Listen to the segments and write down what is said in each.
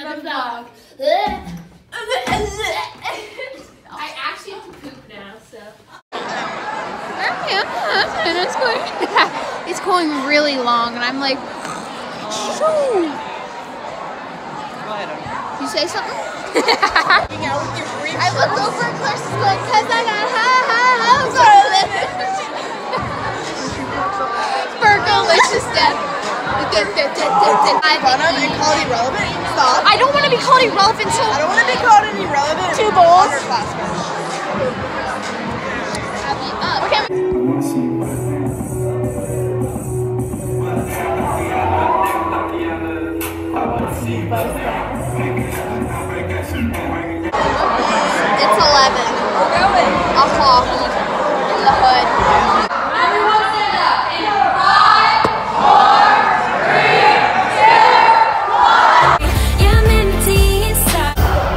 another vlog. I actually have to poop now, so. It's going really long, and I'm like, shoo. You say something? I look over and Claire's like, cause I got Burgalicious death. Fun of and called irrelevant? Stop. I don't want to be called irrelevant, so I don't want to be called an irrelevant. Two bowls. Okay. It's 11. We're going. A coffee in the hood. Everyone stand up in 5, 4, 3, 2, 1. You're empty inside.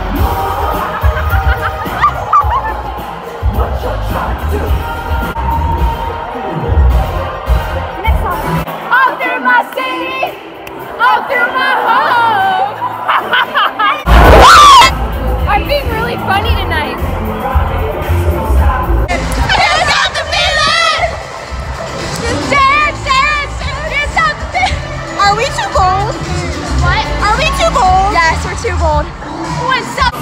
What you trying to do? Next song. All through my city, all through my home. I'm being really funny tonight. Are we too bold? What? Are we too bold? Yes, we're too bold. What's up?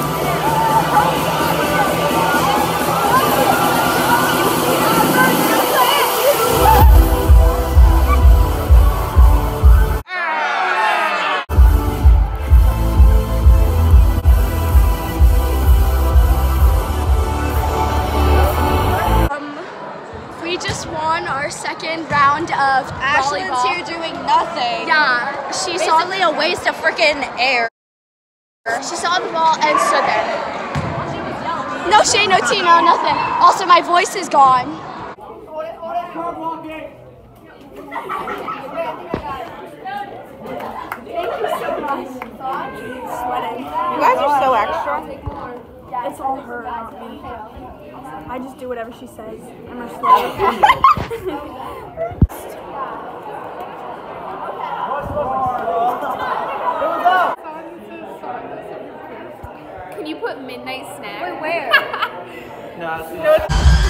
We just won our second round of Ashlyn's volleyball. here doing nothing. Yeah, she saw Basically a waste of freaking air. She saw the ball and stood there. No shade, no tea, no nothing. Also, my voice is gone. Thank you so much. Sweating. You guys are so extra. It's all her, not me. I just do whatever she says. I'm her slave. Can you put midnight snack? Wait, where? No.